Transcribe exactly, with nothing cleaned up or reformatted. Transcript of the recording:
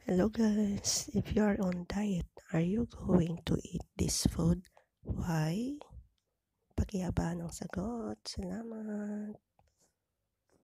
Hello guys, if you are on diet, are you going to eat this food? Why? Pakihaba ng sagot. Salamat.